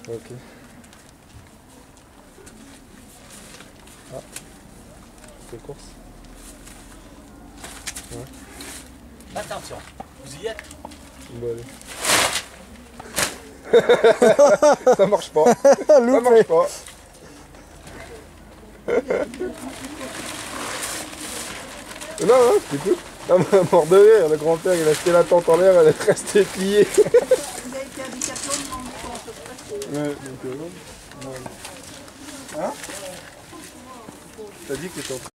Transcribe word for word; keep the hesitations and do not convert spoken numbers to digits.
Ok. Ah. C'est course. Ouais. Attention, vous y êtes? Bon, allez. Ça marche pas. Ça marche pas. Non, non, c'est tout. Ah, mort de rire, le grand-père il a jeté la tente en l'air, elle est restée pliée. Il a été handicapé, on demande comment ça se passe. Ouais, donc euh, non. Hein? T'as dit que t'étais en train